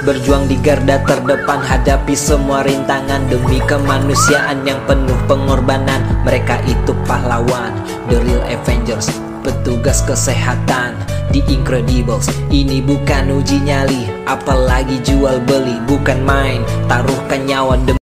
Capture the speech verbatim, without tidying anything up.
berjuang di garda terdepan, hadapi semua rintangan demi kemanusiaan yang penuh pengorbanan. Mereka itu pahlawan, the real Avengers, petugas kesehatan di Incredibles. Ini bukan uji nyali, apalagi jual beli, bukan main, taruhkan nyawa demi